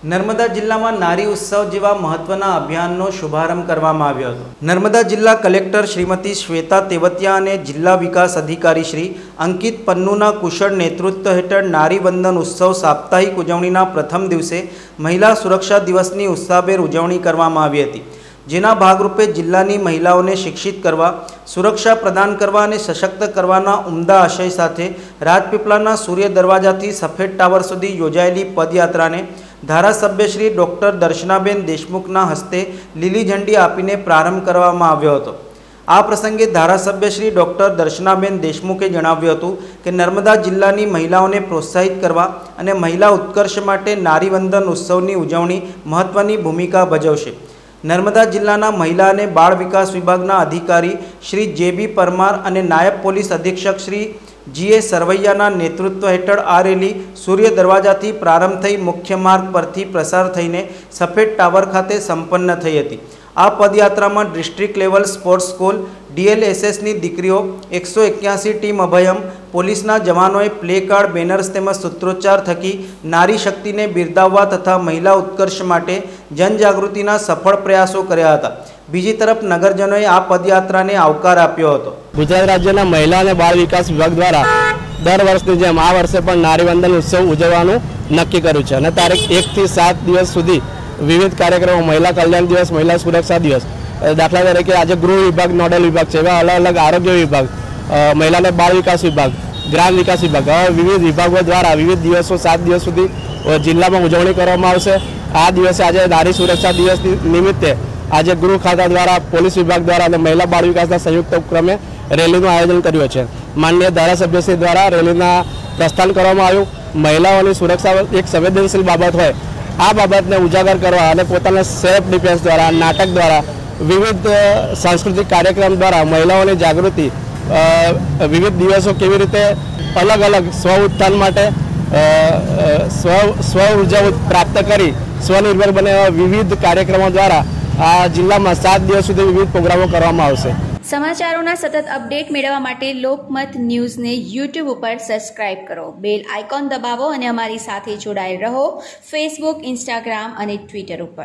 નર્મદા જિલ્લામાં નારી ઉત્સવ જેવા મહત્વના અભિયાનનો શુભારંભ કરવામાં આવ્યો હતો। નર્મદા જિલ્લા કલેક્ટર શ્રીમતી શ્વેતા તેવતિયા અને જિલ્લા વિકાસ અધિકારી શ્રી અંકિત પન્નુના કુશળ નેતૃત્વ હેઠળ નારી વંદન ઉત્સવ સાપ્તાહિક ઉજવણીના પ્રથમ દિવસે મહિલા સુરક્ષા દિવસની ઉત્સાહભેર ઉજવણી કરવામાં આવી હતી, જેના ભાગરૂપે જિલ્લાની મહિલાઓને શિક્ષિત કરવા, સુરક્ષા પ્રદાન કરવા અને સશક્ત કરવાના ઉમદા આશય સાથે રાજપીપળાના સૂર્ય દરવાજાથી સફેદ ટાવર સુધી યોજાયેલી પદયાત્રાને ધારાસભ્ય શ્રી ડૉક્ટર દર્શનાબેન દેશમુખના હસ્તે લીલી ઝંડી આપીને પ્રારંભ કરવામાં આવ્યો હતો। આ પ્રસંગે ધારાસભ્ય શ્રી ડૉક્ટર દર્શનાબેન દેશમુખે જણાવ્યું હતું કે નર્મદા જિલ્લાની મહિલાઓને પ્રોત્સાહિત કરવા અને મહિલા ઉત્કર્ષ માટે નારી વંદન ઉત્સવની ઉજવણી મહત્વની ભૂમિકા ભજવશે। નર્મદા જિલ્લાના મહિલા અને બાળ વિકાસ વિભાગના અધિકારી શ્રી જે.બી. પરમાર અને નાયબ પોલીસ અધિક્ષક શ્રી જી.એ. સરવૈયાના નેતૃત્વ હેઠળ આ રેલી સૂર્ય દરવાજાથી પ્રારંભ થઈ મુખ્ય માર્ગ પરથી પ્રસાર થઈને સફેદ ટાવર ખાતે સંપન્ન થઈ હતી। આ પદયાત્રામાં ડિસ્ટ્રિક્ટ લેવલ સ્પોર્ટ્સ સ્કૂલ, DLSSની દીકરીઓ, 181 ટીમ અભયમ, પોલીસના જવાનોએ પ્લે કાર્ડ, બેનર્સ તેમજ સૂત્રોચ્ચાર થકી નારી શક્તિને બિરદાવવા તથા મહિલા ઉત્કર્ષ માટે જનજાગૃતિના સફળ પ્રયાસો કર્યા હતા। બીજી તરફ નગરજનોએ આ પદયાત્રાને આવકાર આપ્યો હતો। ગુજરાત રાજ્યના મહિલા અને બાળ વિકાસ વિભાગ દ્વારા દર વર્ષની જેમ આ વર્ષે પણ નારી વંદન ઉત્સવ ઉજવવાનું નક્કી કર્યું છે અને તારીખ 1 થી 7 દિવસ સુધી વિવિધ કાર્યક્રમો, મહિલા કલ્યાણ દિવસ, મહિલા સુરક્ષા દિવસ, દાખલા તરીકે આજે ગૃહ વિભાગ નોડલ વિભાગ છે, એવા અલગ અલગ આરોગ્ય વિભાગ, મહિલા અને બાળ વિકાસ વિભાગ, ગ્રામ વિકાસ વિભાગ, વિવિધ વિભાગો દ્વારા વિવિધ દિવસો 7 દિવસ સુધી જિલ્લામાં ઉજવણી કરવામાં આવશે। આ દિવસે આજે નારી સુરક્ષા દિવસ નિમિત્તે આજે ગૃહ ખાતા દ્વારા, પોલીસ વિભાગ દ્વારા અને મહિલા બાળ વિકાસના સંયુક્ત ઉપક્રમે રેલીનું આયોજન કર્યું છે। માનનીય ધારાસભ્યશ્રી દ્વારા રેલીના પ્રસ્થાન કરવામાં આવ્યું। મહિલાઓની સુરક્ષા એક સંવેદનશીલ બાબત હોય, આ બાબતને ઉજાગર કરવા અને પોતાના સેલ્ફ ડિફેન્સ દ્વારા, નાટક દ્વારા, વિવિધ સાંસ્કૃતિક કાર્યક્રમ દ્વારા મહિલાઓની જાગૃતિ, વિવિધ દિવસો કેવી રીતે અલગ અલગ સ્વ ઉત્થાન માટે સ્વ ઉર્જા પ્રાપ્ત કરી સ્વનિર્ભર બને એવા વિવિધ કાર્યક્રમો દ્વારા આ જિલ્લામાં 7 દિવસ સુધી વિવિધ પ્રોગ્રામો કરવામાં આવશે। સમાચારોના સતત અપડેટ મેળવવા માટે લોકમત ન્યૂઝને YouTube ઉપર સબસ્ક્રાઇબ કરો, બેલ આઇકોન દબાવો અને અમારી સાથે જોડાયેલ રહો ફેસબુક, ઇન્સ્ટાગ્રામ અને ટ્વિટર ઉપર।